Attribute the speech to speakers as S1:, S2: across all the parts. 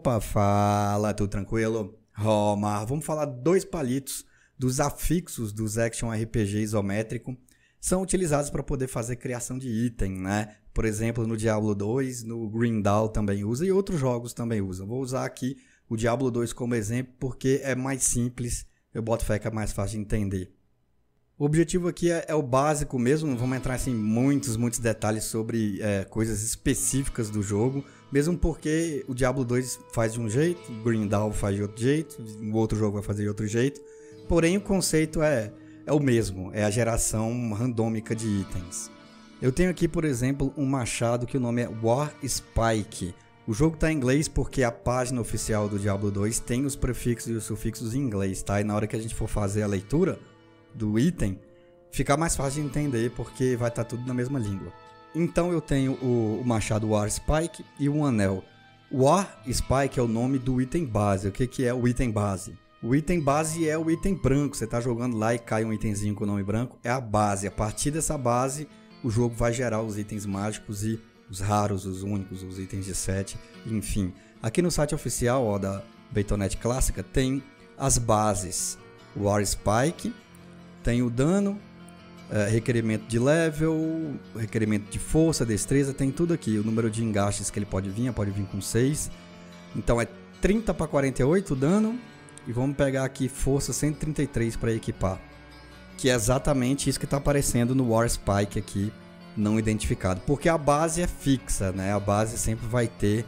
S1: Opa, fala, tudo tranquilo? Roma, vamos falar dois palitos dos afixos dos Action RPG isométrico. São utilizados para poder fazer criação de item, né? Por exemplo, no Diablo 2, no Grindal também usa e outros jogos também usam. Vou usar aqui o Diablo 2 como exemplo porque é mais simples, eu boto fé que é mais fácil de entender. O objetivo aqui é o básico mesmo, não vamos entrar assim, em muitos detalhes sobre coisas específicas do jogo, mesmo porque o Diablo 2 faz de um jeito, o Grindal faz de outro jeito, o outro jogo vai fazer de outro jeito, porém o conceito é o mesmo, é a geração randômica de itens. Eu tenho aqui, por exemplo, um machado que o nome é War Spike. O jogo está em inglês porque a página oficial do Diablo 2 tem os prefixos e os sufixos em inglês, tá? E na hora que a gente for fazer a leitura do item, fica mais fácil de entender porque vai estar tudo na mesma língua. Então eu tenho o machado War Spike e um anel. War Spike é o nome do item base. O que é o item base? O item base é o item branco. Você está jogando lá e cai um itemzinho com o nome branco. É a base. A partir dessa base, o jogo vai gerar os itens mágicos e os raros, os únicos, os itens de set, enfim. Aqui no site oficial da Battle.net Clássica tem as bases. War Spike, tem o dano, requerimento de level, requerimento de força, destreza, tem tudo aqui. O número de engastes que ele pode vir com 6. Então é 30 para 48 o dano. E vamos pegar aqui força 133 para equipar. Que é exatamente isso que está aparecendo no War Spike aqui, não identificado. Porque a base é fixa, né? A base sempre vai ter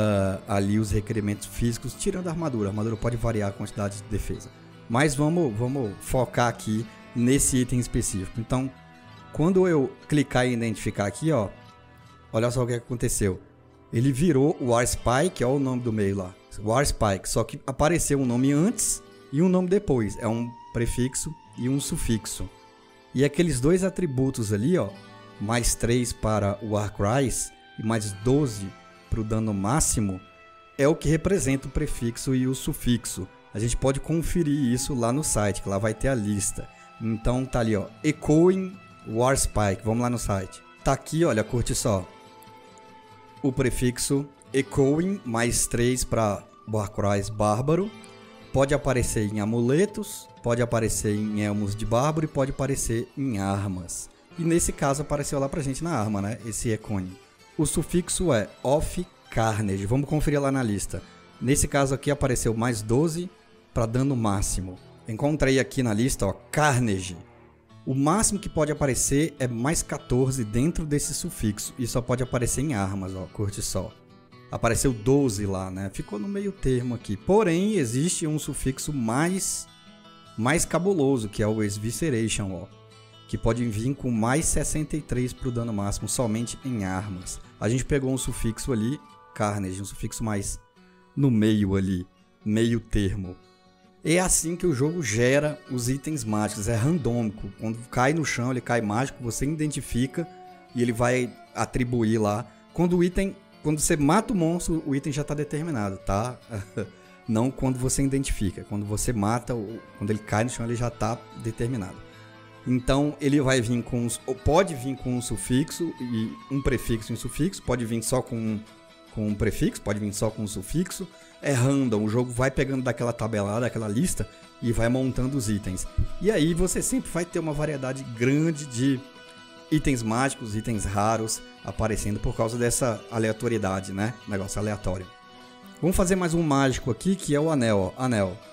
S1: ali os requerimentos físicos, tirando a armadura. A armadura pode variar a quantidade de defesa. Mas vamos focar aqui nesse item específico. Então, quando eu clicar em identificar aqui, ó, olha só o que aconteceu. Ele virou o War Spike, ó o nome do meio lá. War Spike, só que apareceu um nome antes e um nome depois. É um prefixo e um sufixo. E aqueles dois atributos ali, ó, mais 3 para o Warcries e mais 12 para o dano máximo, é o que representa o prefixo e o sufixo. A gente pode conferir isso lá no site, que lá vai ter a lista. Então tá ali, ó, Echoing War Spike. Vamos lá no site. Tá aqui, olha, curte só. O prefixo Echoing mais 3 para Warcries Bárbaro. Pode aparecer em amuletos, pode aparecer em elmos de bárbaro e pode aparecer em armas. E nesse caso apareceu lá pra gente na arma, né? Esse Echoing. O sufixo é Of Carnage. Vamos conferir lá na lista. Nesse caso aqui apareceu mais 12 para dano máximo. Encontrei aqui na lista, ó, Carnage. O máximo que pode aparecer é mais 14 dentro desse sufixo. E só pode aparecer em armas, ó, curte só. Apareceu 12 lá, né? Ficou no meio termo aqui. Porém, existe um sufixo mais cabuloso, que é o Evisceration, ó. Que pode vir com mais 63 para o dano máximo somente em armas. A gente pegou um sufixo ali, Carnage, um sufixo mais no meio ali, meio termo. É assim que o jogo gera os itens mágicos, é randômico. Quando cai no chão, ele cai mágico, você identifica e ele vai atribuir lá. Quando você mata o monstro, o item já está determinado, tá? Não quando você identifica. Quando você mata, quando ele cai no chão, ele já está determinado. Então ele vai vir pode vir com um sufixo e um prefixo e um sufixo, pode vir só com um prefixo, pode vir só com um sufixo. É random, o jogo vai pegando daquela tabelada, daquela lista e vai montando os itens. E aí você sempre vai ter uma variedade grande de itens mágicos, itens raros aparecendo por causa dessa aleatoriedade, né? Negócio aleatório. Vamos fazer mais um mágico aqui que é o anel, ó.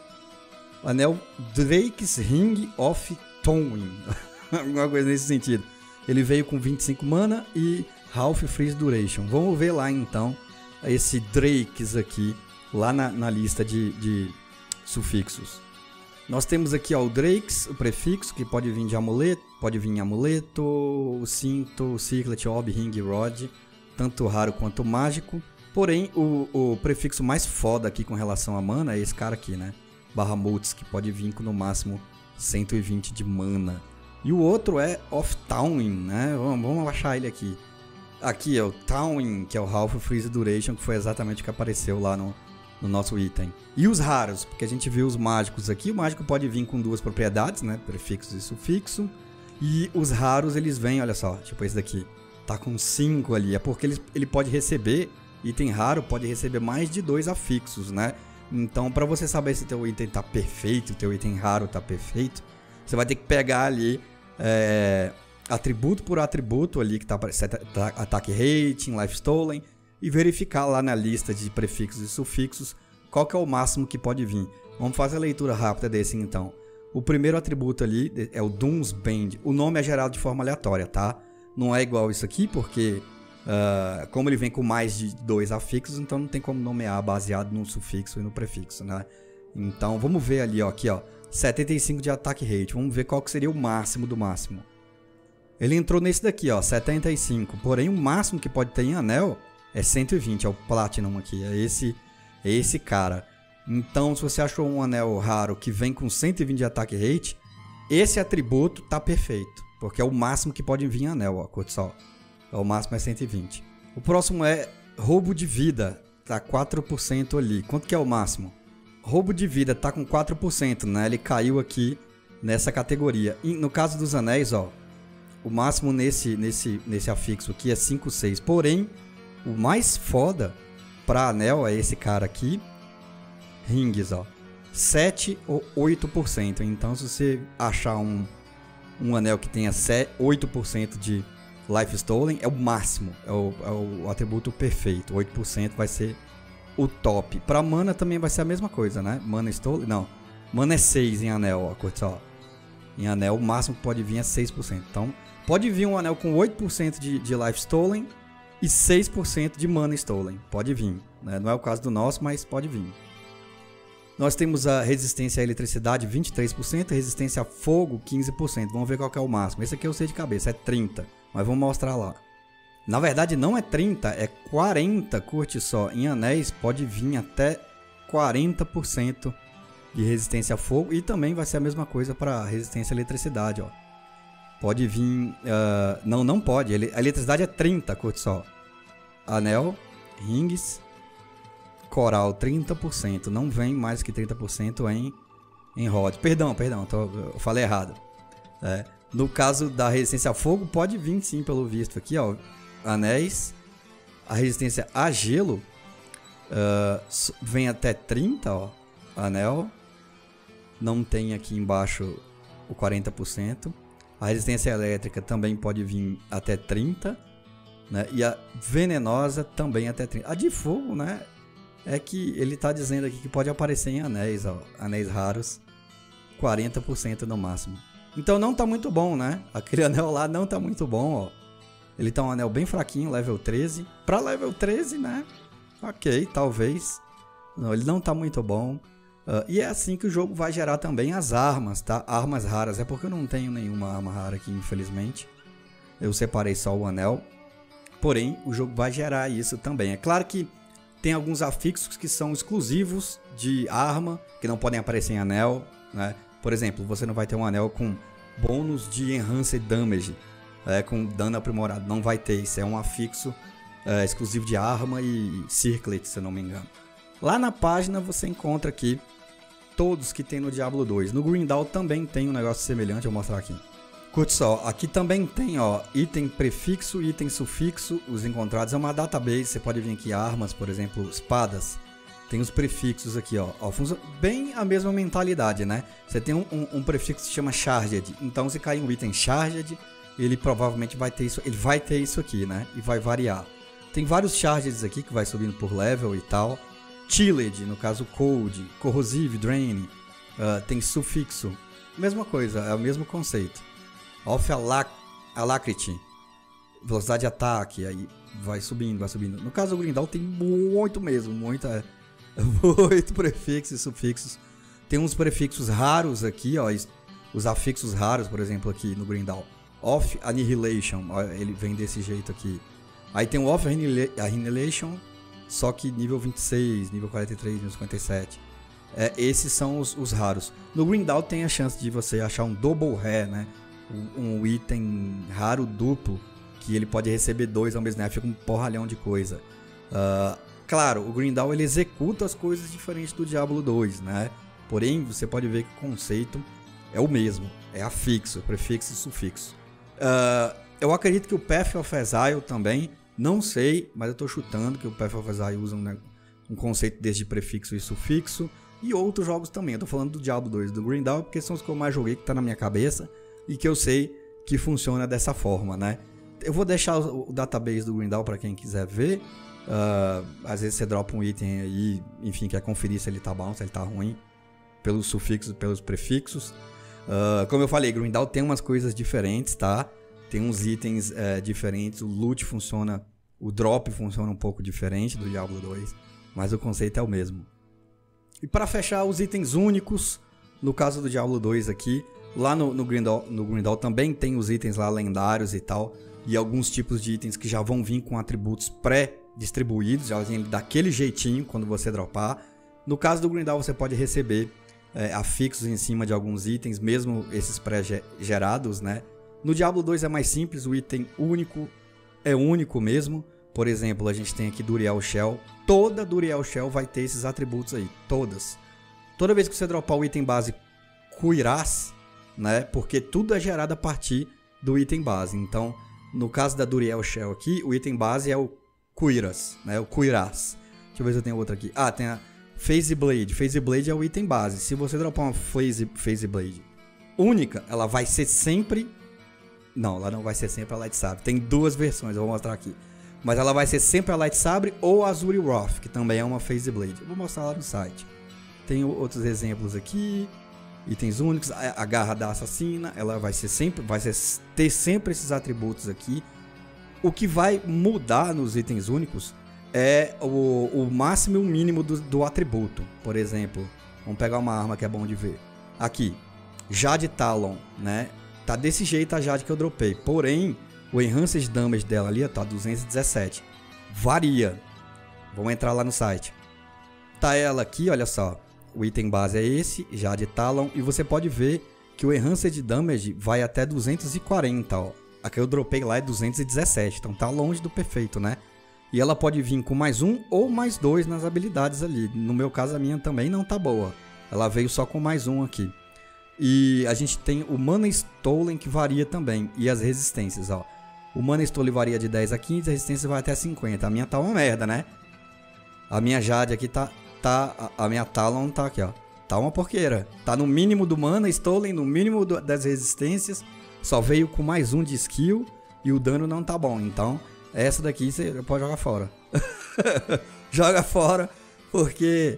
S1: Anel Drake's Ring of Thawing. Alguma coisa nesse sentido. Ele veio com 25 mana e Half Freeze Duration. Vamos ver lá então esse Drake's aqui, lá na lista de sufixos. Nós temos aqui, ó, o Drake's, o prefixo, que pode vir de amuleto, pode vir em amuleto, o cinto, o circlet, orb, ring, rod, tanto raro quanto mágico. Porém, o prefixo mais foda aqui com relação a mana é esse cara aqui, né? Bahamut's, que pode vir com no máximo 120 de mana. E o outro é Of Thawing, né? Vamos achar ele aqui. Aqui é o Thawing, que é o Half Freeze Duration, que foi exatamente o que apareceu lá no nosso item. E os raros, porque a gente viu os mágicos aqui. O mágico pode vir com duas propriedades, né? Prefixo e sufixo. E os raros, eles vêm, olha só, tipo esse daqui. Tá com 5 ali. É porque ele pode receber item raro pode receber mais de 2 afixos, né? Então, para você saber se teu item tá perfeito, teu item raro tá perfeito, você vai ter que pegar ali atributo por atributo ali que tá ataque rating, life stolen, e verificar lá na lista de prefixos e sufixos qual que é o máximo que pode vir. Vamos fazer a leitura rápida desse então. O primeiro atributo ali é o Doomsband. O nome é gerado de forma aleatória, tá? Não é igual isso aqui, porque como ele vem com mais de 2 afixos, então não tem como nomear baseado no sufixo e no prefixo, né? Então vamos ver ali, ó, aqui, ó, 75 de ataque rate. Vamos ver qual que seria o máximo do máximo. Ele entrou nesse daqui, ó, 75. Porém, o máximo que pode ter em anel é 120, é o Platinum aqui, é esse cara. Então, se você achou um anel raro que vem com 120 de ataque rate, esse atributo tá perfeito, porque é o máximo que pode vir em anel, ó, curte só. O máximo é 120. O próximo é roubo de vida, tá 4% ali. Quanto que é o máximo? Roubo de vida tá com 4%, né? Ele caiu aqui nessa categoria. E no caso dos anéis, ó, o máximo nesse afixo aqui é 5, 6. Porém, o mais foda pra anel é esse cara aqui, rings, ó, 7 ou 8%. Então, se você achar um anel que tenha 8% de life stolen, é o máximo, é o atributo perfeito. 8% vai ser o top. Pra mana também vai ser a mesma coisa, né? Mana stolen, não. Mana é 6 em anel, ó, curte só. Em anel, o máximo que pode vir é 6%. Então, pode vir um anel com 8% de life stolen e 6% de mana stolen. Pode vir, né? Não é o caso do nosso, mas pode vir. Nós temos a resistência à eletricidade 23%, resistência a fogo 15%. Vamos ver qual que é o máximo. Esse aqui eu sei de cabeça, é 30%. Mas vamos mostrar lá. Na verdade não é 30, é 40, curte só. Em anéis pode vir até 40% de resistência a fogo. E também vai ser a mesma coisa para resistência à eletricidade, ó. Pode vir... não pode. A eletricidade é 30, curte só. Anel, rings, coral 30%. Não vem mais que 30% em rod. Perdão, eu falei errado. No caso da resistência a fogo, pode vir sim, pelo visto. Aqui, ó, anéis. A resistência a gelo vem até 30, ó. Anel. Não tem aqui embaixo o 40%. A resistência elétrica também pode vir até 30, né? E a venenosa também até 30. A de fogo, né? É que ele tá dizendo aqui que pode aparecer em anéis, ó. Anéis raros. 40% no máximo. Então não tá muito bom, né? Aquele anel lá não tá muito bom, ó. Ele tá um anel bem fraquinho, level 13. Pra level 13, né? Ok, talvez. Não, ele não tá muito bom. E é assim que o jogo vai gerar também as armas, tá? Armas raras. É porque eu não tenho nenhuma arma rara aqui, infelizmente. Eu separei só o anel. Porém, o jogo vai gerar isso também. É claro que tem alguns afixos que são exclusivos de arma, que não podem aparecer em anel, né? Por exemplo, você não vai ter um anel com bônus de Enhanced Damage, com dano aprimorado. Não vai ter, isso é um afixo exclusivo de arma e Circlet, se eu não me engano. Lá na página você encontra aqui todos que tem no Diablo 2. No Green Dawn também tem um negócio semelhante, eu vou mostrar aqui. Curte só, aqui também tem, ó, item prefixo, item sufixo, os encontrados. É uma database, você pode vir aqui armas, por exemplo, espadas. Tem os prefixos aqui, ó. Funciona bem a mesma mentalidade, né? Você tem um prefixo que se chama Charged. Então, se cair um item Charged, ele provavelmente vai ter isso. Ele vai ter isso aqui, né? E vai variar. Tem vários Chargeds aqui que vai subindo por level e tal. Chilled, no caso Cold. Corrosive, Drain. Tem sufixo. Mesma coisa, é o mesmo conceito. Off Alacrity. Velocidade de ataque. Aí vai subindo, vai subindo. No caso do Green Dawn tem muito mesmo. Muito prefixos e sufixos. Tem uns prefixos raros aqui, ó. Os afixos raros, por exemplo, aqui no Green Dawn. Off Annihilation, ó, ele vem desse jeito aqui. Aí tem o Off Annihilation, só que nível 26, nível 43, nível 57. Esses são os raros. No Green Dawn tem a chance de você achar um Double Rare, né? Um item raro duplo, que ele pode receber 2 ao mesmo tempo. Fica um porralhão de coisa. Claro, o Green Dawn ele executa as coisas diferentes do Diablo 2, né? Porém, você pode ver que o conceito é o mesmo. É afixo, prefixo e sufixo. Eu acredito que o Path of Exile também Não sei, mas eu tô chutando que o Path of Exile usa um conceito desse de prefixo e sufixo. E outros jogos também. Eu tô falando do Diablo 2 do Green Dawn, porque são os que eu mais joguei, que tá na minha cabeça. E que eu sei que funciona dessa forma, né? Eu vou deixar o database do Green Dawn pra quem quiser ver. Às vezes você dropa um item aí, enfim, quer conferir se ele tá bom, se ele tá ruim. Pelos sufixos e pelos prefixos. Como eu falei, Green Dawn tem umas coisas diferentes, tá? Tem uns itens diferentes, o loot funciona, o drop funciona um pouco diferente do Diablo 2, mas o conceito é o mesmo. E para fechar, os itens únicos, no caso do Diablo 2 aqui, lá no Green Dawn também tem os itens lá lendários e tal, e alguns tipos de itens que já vão vir com atributos pré-distribuídos, já vem daquele jeitinho quando você dropar. No caso do Green Dawn você pode receber afixos em cima de alguns itens, mesmo esses pré-gerados, né? No Diablo 2 é mais simples, o item único é único mesmo. Por exemplo, a gente tem aqui Duriel Shell. Toda Duriel Shell vai ter esses atributos aí, todas. Toda vez que você dropar o item base Cuirass, né? Porque tudo é gerado a partir do item base. Então, no caso da Duriel Shell aqui, o item base é o Cuirass, né? O Cuirass. Deixa eu ver se eu tenho outra aqui. Tem a Phase Blade. Phase Blade é o item base. Se você dropar uma Phase Blade única, ela vai ser sempre... Não, ela não vai ser sempre a Light Sabre. Tem duas versões, eu vou mostrar aqui. Mas ela vai ser sempre a Light Sabre ou a Azuri Wrath, que também é uma Phase Blade. Eu vou mostrar lá no site. Tem outros exemplos aqui. Itens únicos. A Garra da Assassina, ela vai ter sempre esses atributos aqui. O que vai mudar nos itens únicos é o máximo e o mínimo do atributo. Por exemplo, vamos pegar uma arma que é bom de ver. Aqui, Jade Talon, né? Tá desse jeito a Jade que eu dropei. Porém, o Enhanced Damage dela ali, tá 217. Varia. Vamos entrar lá no site. Tá ela aqui, olha só. O item base é esse, Jade Talon. E você pode ver que o Enhanced Damage vai até 240, ó. A que eu dropei lá é 217. Então tá longe do perfeito, né? E ela pode vir com mais um ou mais dois nas habilidades ali. No meu caso, a minha também não tá boa. Ela veio só com mais um aqui. E a gente tem o Mana Stolen, que varia também. E as resistências, ó. O Mana Stolen varia de 10 a 15, a resistência vai até 50. A minha tá uma merda, né? A minha Jade aqui a minha Talon tá aqui, ó. Tá uma porqueira. Tá no mínimo do Mana Stolen, no mínimo das resistências. Só veio com mais um de skill. E o dano não tá bom. Então, essa daqui você pode jogar fora. Joga fora, porque...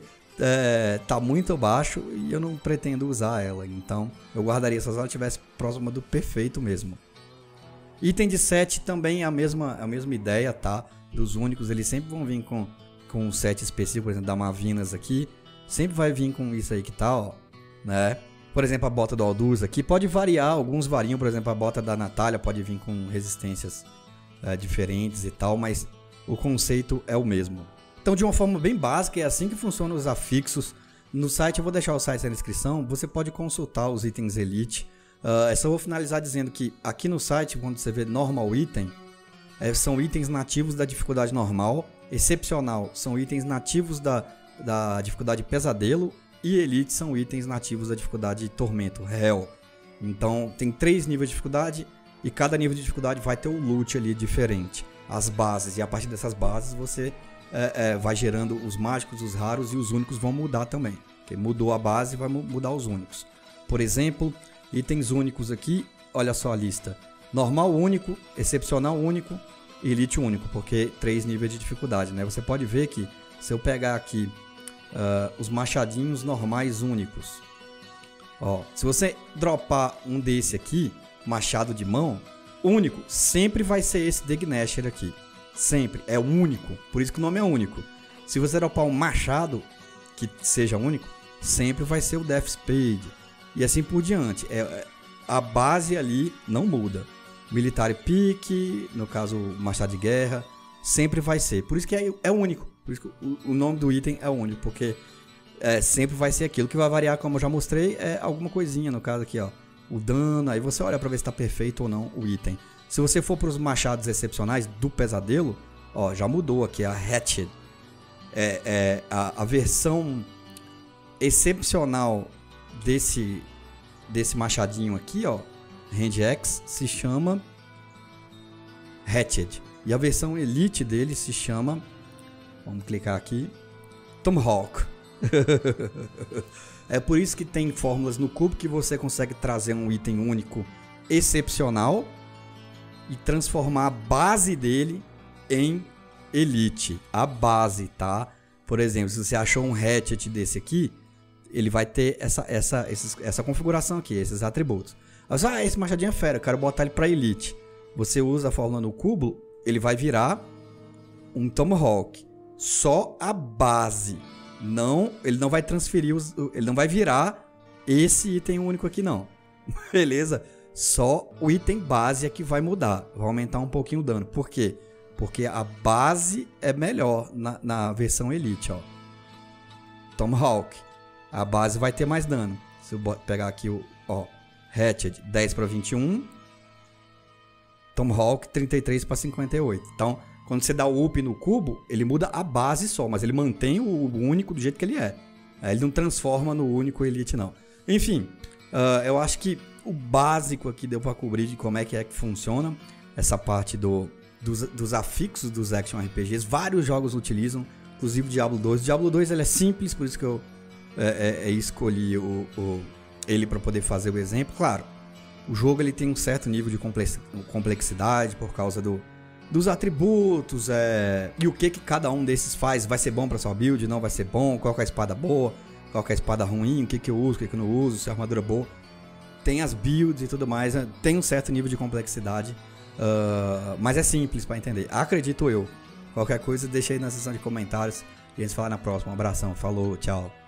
S1: tá muito baixo e eu não pretendo usar ela. Então eu guardaria se ela estivesse próxima do perfeito mesmo. Item de set também é a mesma ideia, tá? Dos únicos, eles sempre vão vir com um set específico. Por exemplo, da Mavinas aqui sempre vai vir com isso aí que tá, ó, né? Por exemplo, a bota do Aldous aqui pode variar, alguns variam. Por exemplo, a bota da Natália pode vir com resistências diferentes e tal, mas o conceito é o mesmo. Então, de uma forma bem básica, é assim que funcionam os afixos. No site, eu vou deixar o site na descrição, você pode consultar os itens Elite. Só vou finalizar dizendo que aqui no site, quando você vê Normal Item, são itens nativos da dificuldade normal. Excepcional são itens nativos da dificuldade Pesadelo. E Elite são itens nativos da dificuldade Tormento, Hell. Então, tem 3 níveis de dificuldade e cada nível de dificuldade vai ter um loot ali diferente. As bases, e a partir dessas bases você... vai gerando os mágicos, os raros e os únicos vão mudar também. Porque mudou a base, vai mudar os únicos. Por exemplo, itens únicos aqui, olha só a lista. Normal único, excepcional único e elite único, porque 3 níveis de dificuldade, né? Você pode ver que se eu pegar aqui os machadinhos normais únicos, ó, se você dropar um desse aqui, machado de mão, único, sempre vai ser esse Degnasher aqui. Sempre, é único, por isso que o nome é único. Se você dropar um machado que seja único, sempre vai ser o Death Spade. E assim por diante. A base ali não muda. Military Pick, no caso machado de guerra, sempre vai ser. Por isso que é único. Por isso que o nome do item é único, porque sempre vai ser aquilo. Que vai variar, como eu já mostrei, é alguma coisinha, no caso aqui, ó. O dano, aí você olha pra ver se tá perfeito ou não o item. Se você for para os machados excepcionais do Pesadelo, ó, já mudou aqui, a Hatched. A versão excepcional desse machadinho aqui, ó, Hand Axe, se chama Hatched. E a versão Elite dele se chama, vamos clicar aqui, Tomahawk. É por isso que tem fórmulas no cubo que você consegue trazer um item único excepcional e transformar a base dele em Elite. A base, tá? Por exemplo, se você achou um hatchet desse aqui, ele vai ter essa configuração aqui, esses atributos. Esse machadinho é fera, eu quero botar ele para Elite. Você usa a fórmula no cubo, ele vai virar um Tomahawk. Só a base. Não, ele não vai transferir, ele não vai virar esse item único aqui não. Beleza? Só o item base é que vai mudar. Vai aumentar um pouquinho o dano. Por quê? Porque a base é melhor na versão Elite, ó. Tomahawk. A base vai ter mais dano. Se eu pegar aqui o Hatchet 10 para 21. Tomahawk 33 para 58. Então, quando você dá o up no cubo, ele muda a base só, mas ele mantém o único do jeito que ele é. Ele não transforma no único Elite, não. Enfim, eu acho que o básico aqui deu para cobrir de como é que funciona essa parte dos afixos dos Action RPGs. Vários jogos utilizam, inclusive o Diablo 2. O Diablo 2 ele é simples, por isso que eu escolhi ele para poder fazer o exemplo. Claro, o jogo ele tem um certo nível de complexidade por causa dos atributos, e o que cada um desses faz. Vai ser bom pra sua build, não vai ser bom, qual que é a espada boa, qual que é a espada ruim, o que eu uso, o que eu não uso, se a armadura é boa. Tem as builds e tudo mais, tem um certo nível de complexidade, mas é simples pra entender, acredito eu. Qualquer coisa deixa aí na seção de comentários e a gente se fala na próxima. Um abração, falou, tchau.